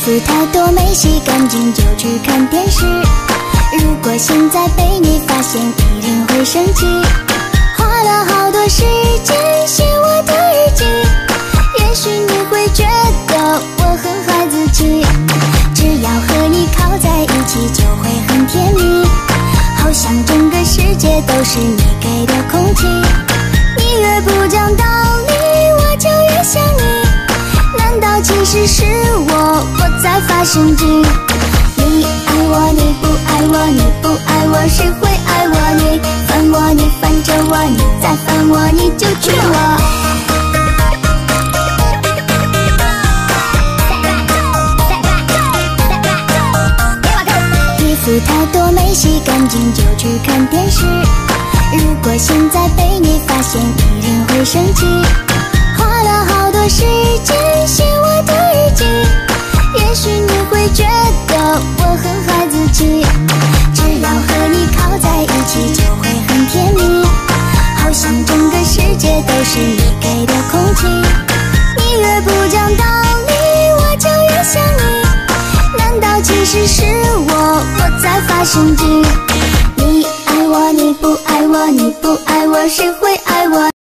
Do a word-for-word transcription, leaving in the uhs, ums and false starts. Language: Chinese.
服太多没洗干净就去看电视。如果现在被你发现，一定会生气。花了好多时间写我的日记，也许你会觉得我很孩子气。只要和你靠在一起就会很甜蜜，好像整个世界都是你给的空气。你越不讲道理，我就越想你。难道其实是我，我在发神经？你爱我，你不爱我，你不爱我，谁会爱我？你烦我，你烦着我，你再烦我，你就娶我。衣服太多没洗干净就去看电视。如果现在被你发现，一定会生气。花了好多时间写我的日记，也许你会觉得我很孩子气。只要和你靠在一起就会很甜蜜，好像整个世界都是你给的空气。你越不讲道理，我就越想你。难道其实是我，我在发神经？你爱我，你不爱我，你不爱我，谁会爱我？